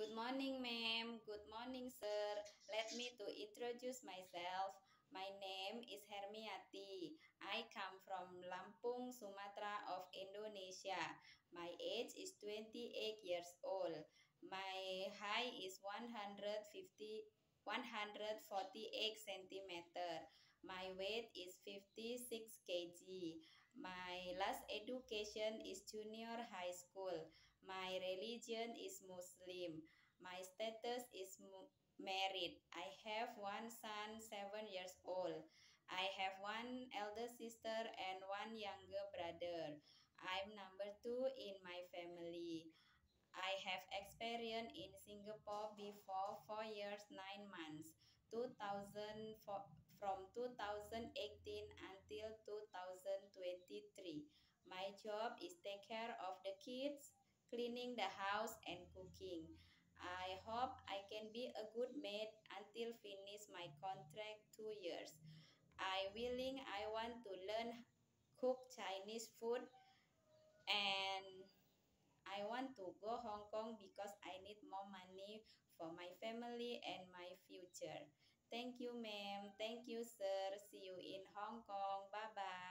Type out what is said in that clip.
Good morning, ma'am. Good morning, sir. Let me to introduce myself. My name is Hermiati. I come from Lampung, Sumatra of Indonesia. My age is 28 years old. My height is 148 centimeter. My weight is 56 kg. My last education is junior high school. My religion is Muslim. My status is married. I have one son, 7 years old. I have one elder sister and one younger brother. I'm number two in my family. I have experience in Singapore before 4 years, 9 months, 2004, from 2018 until 2023. My job is take care of the kids, cleaning the house and cooking. I hope I can be a good maid until finish my contract 2 years. I want to learn cook Chinese food and I want to go Hong Kong because I need more money for my family and my future. Thank you, ma'am. Thank you, sir. See you in Hong Kong. Bye bye.